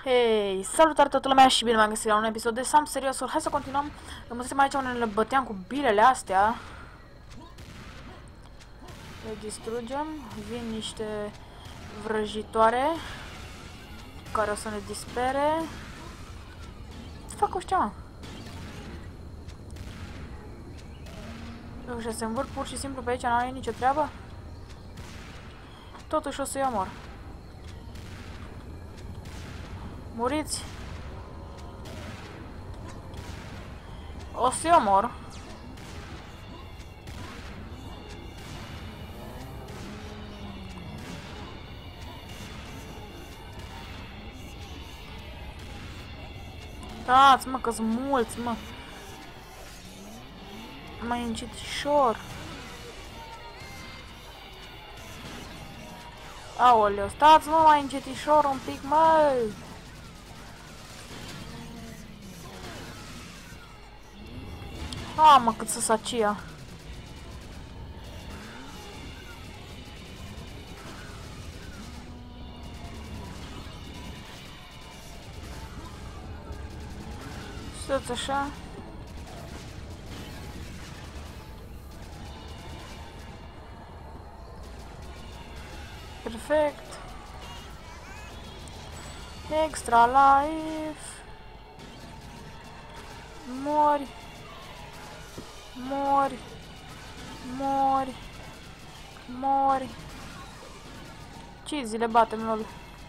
Hei, salutare toată lumea și bine m-am găsit la un episod de Sam Seriosul. Hai să continuăm. Rămăsem aici unde ne băteam cu bilele astea. Le distrugem. Vin niște vrăjitoare care o să ne dispere. Ce fac ăștia? Ăștia se învârt pur și simplu pe aici, n-are nicio treabă. Totuși o să-i omor. Muriți! O să-i omor. Dați, mă, că-s mulți, mă. Mai încetișor. Aoleu, stați, mă, mai încetișor un pic, mă. Mă, cât să sacia. Stați așa. Perfect. Extra life. Mori. Mori. Mori. Mori. Ce zile batem, lol?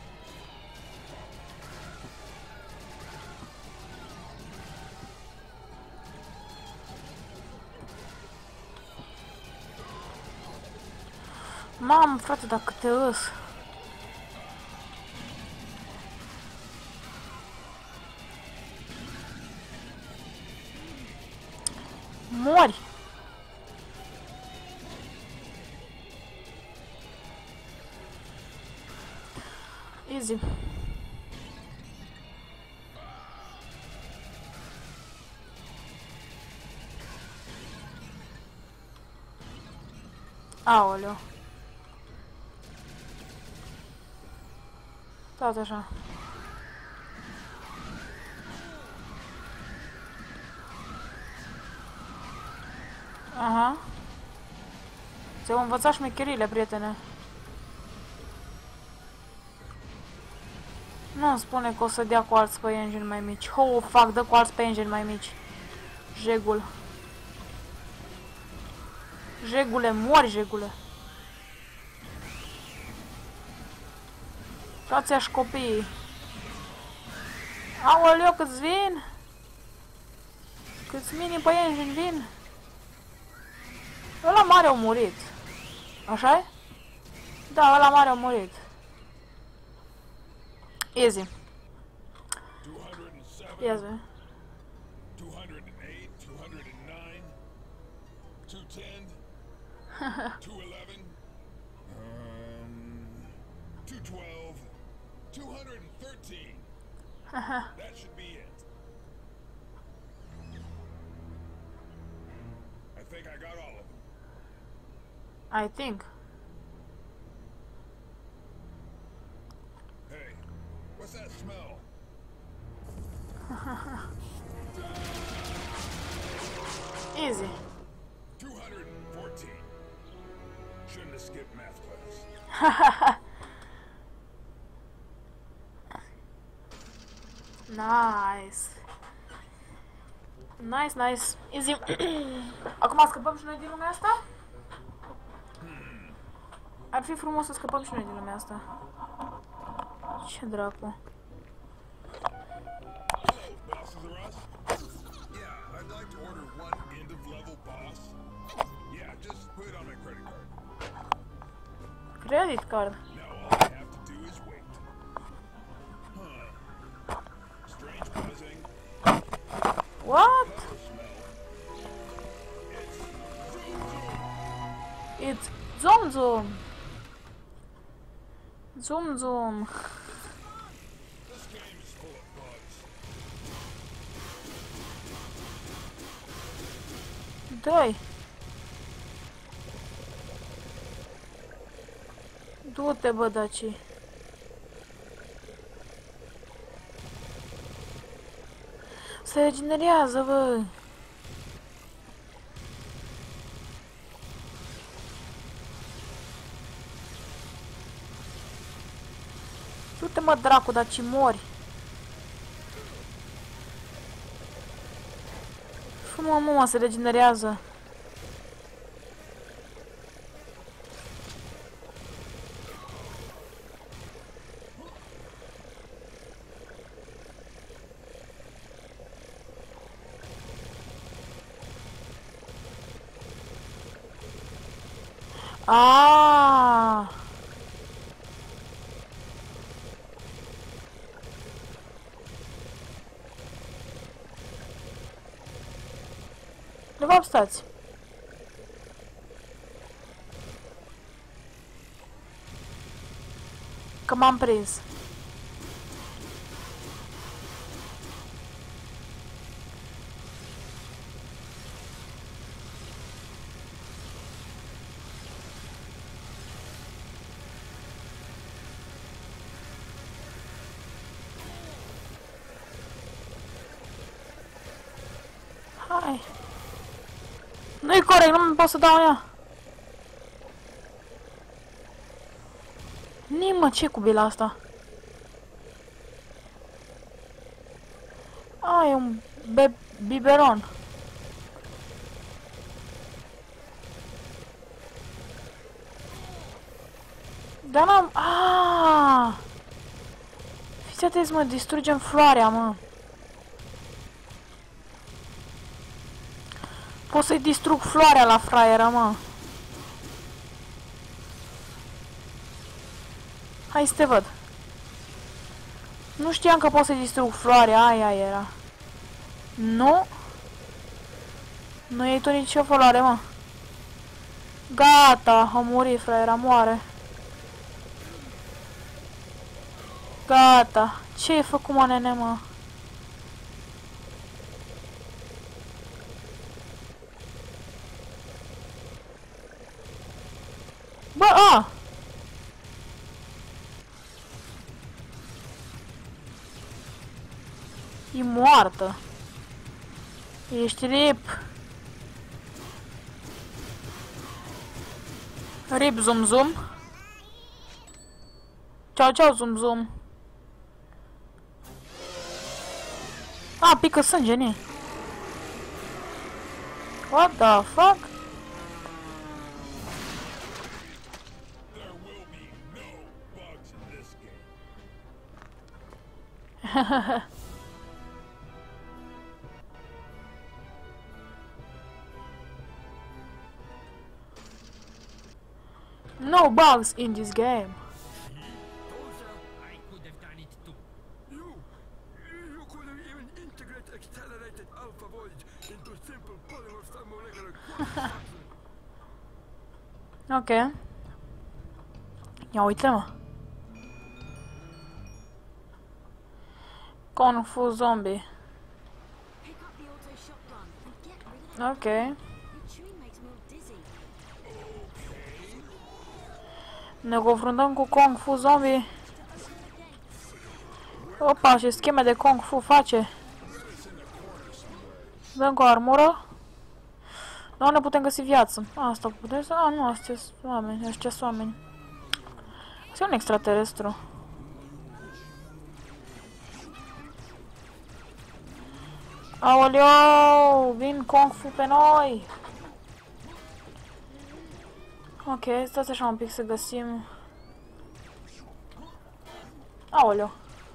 Mamă, frate, dacă te îs. Mori! Easy. Aoleu. Tot așa. Aha. Ți-au învățat șmecherile, prietene. Nu-mi spune că o să dea cu alți păienjeni mai mici. Oh, fuck, dă cu alți păienjeni mai mici. Jegul. Jegule, mori, jegule. Dați-aș copiii. Aoleu, câți vin? Câți mini păienjeni vin? Ăla mare a murit. Așa-i? Da, ăla mare a murit. Easy. Easy. 208, 209, 210, 211, 212, 213. That should be it. I think I got all of them. I think. Hey, what's that smell? Easy. 214. Shouldn't have skipped math class. Nice. Nice, nice. Easy. Acum scăpăm și noi din lumea asta? Ar fi frumos să scăpăm și noi din lumea asta. Ce dracu. Bosses are us? Yeah, I'd like to order one end of level boss. Yeah, just put it on my credit card. Credit card. Now all I have to do is wait. Huh. Strange buzzing. What? Smell. It's Zoom Zoom. Zoom Zoom. This game is full of bugs. Doi. Du-te, bă, daci. Se regenerează, bă. Du-te, mă, dracu, dar ci mori. Fă, mă, se regenerează. Ah! De fapt, stați. Că m-am prins. Hai. Nu-i corect, nu pot să dau ea. Nimă, ce cu bila asta? A, e un biberon. Dar n-am... Aaaa! Fiți atenți, mă, distrugem floarea, mă. Pot să-i distrug floarea la fraieră, mă. Hai să te văd. Nu știam că pot să-i distrug floarea, aia era. Nu. Nu iei tu nicio floare, mă. Gata, a murit fraiera, moare. Gata. Ce ai făcut, mă, nene, mă? Bă, a! E moartă. Ești rip. Rip, zoom, zoom. Ceau, ceau, zoom, zoom. A, pică sânge, ni. What the fuck? There will be no bugs in this game. No bugs in this game. I could have done it too. You could have even integrated accelerated alpha void into simple polymer thermomolecular quantum. Ok. Ia uite, mă. Kung Fu Zombie. Pick up the auto shotgun and get rid of Ok. the chewing makes me all dizzy. Ne confruntăm cu Kung Fu Zombie. Opa, și scheme de Kung Fu face. Dăm cu armură. Nu ne putem găsi viață. Asta putem să... A, nu, astea sunt oameni. Ăștia sunt oameni. Asta e un extraterestru. Aoleu! Vin Kung Fu pe noi! Ok, stați așa un pic să găsim... Aoleu!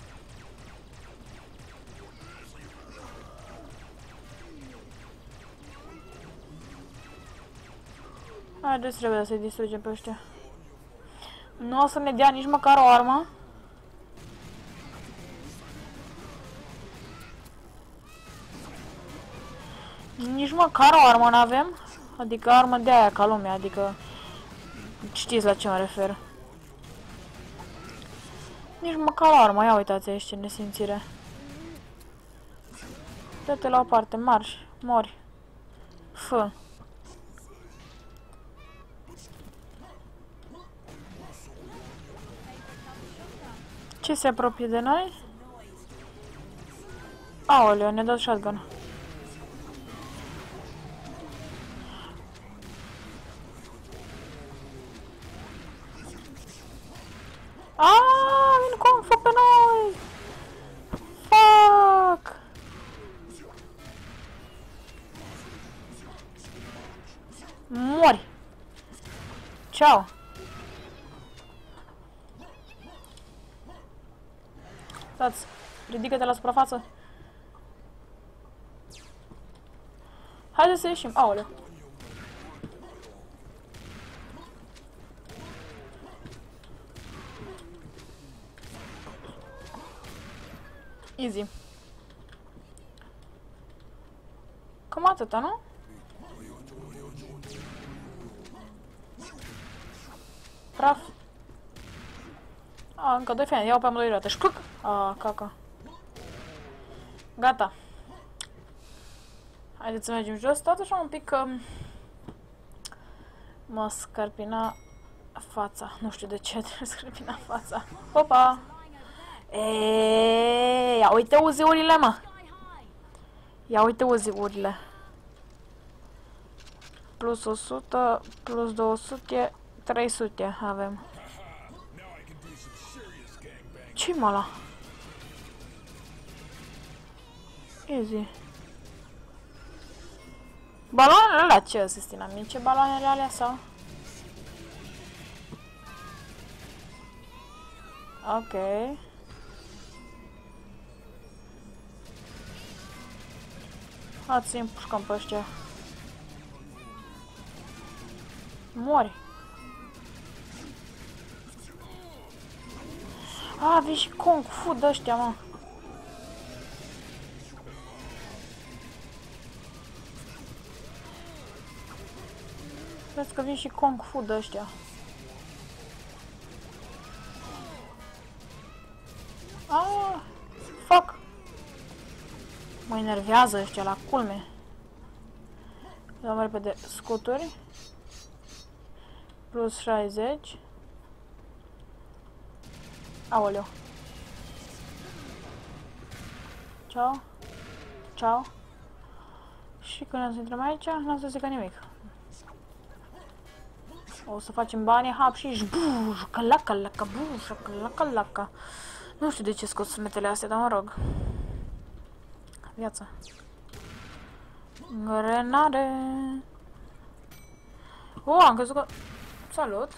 Haideți, trebuie să-i distrugem pe ăștia. Nu o să ne dea nici măcar o armă. Nici măcar o armă n-avem. Adică armă de aia ca lumea, adică... Știți la ce mă refer. Nici măcar o armă, ia uitați aici ce nesimțire. Dă-te la o parte, marș, mori. Fă. Ce se apropie de noi? Aoleu, ne-a dat shotgun. Aaaa, vin Kung Fu pe noi! Fuck! Mori! Ciao! Stați, ridică-te la suprafață. Haideți să ieșim. Aoleu! Easy. Cam atâta, nu? Praf. A, încă 2 fani. Iau pe amândoi roate. Șcluc! A, caca. Gata. Haideți să mergem jos. Tot așa un pic că mă scărpina fața. Nu știu de ce trebuie scărpina fața. Popa! Eee, ia uite uziurile, mă! Ia uite uziurile. Plus 100, plus 200, 300 avem. Ce-i mă ăla? Easy. Baloanele alea ce asistina? Mici baloanele alea sau? Ok. Hai să-i împușcăm pe ăștia. Mori. A, vin și Kung Fu de-ăștia, mă. Vezi că vin și Kung Fu de-ăștia. Ah, fuck. Mă enervează ăștia la culme. Dăm repede scuturi. Plus 60. Aoleu. Ciao. Ciao. Și când o să intrăm aici, nu o să zică nimic. O să facem bani, hap și jbuj, calaca, laca, bușa, calaca, laca. Nu știu de ce scot sunetele astea, dar mă rog. Viața. Grenade. Am crezut că... Salut.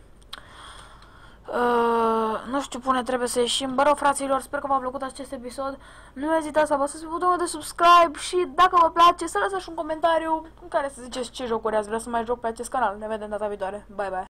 Nu știu pune trebuie să ieșim. Bă, rău, fraților, sper că v-a plăcut acest episod. Nu ezitați să apăsați pe butonul de subscribe și dacă vă place să lăsați un comentariu în care să ziceți ce jocuri ați vrea să mai joc pe acest canal. Ne vedem data viitoare. Bye, bye.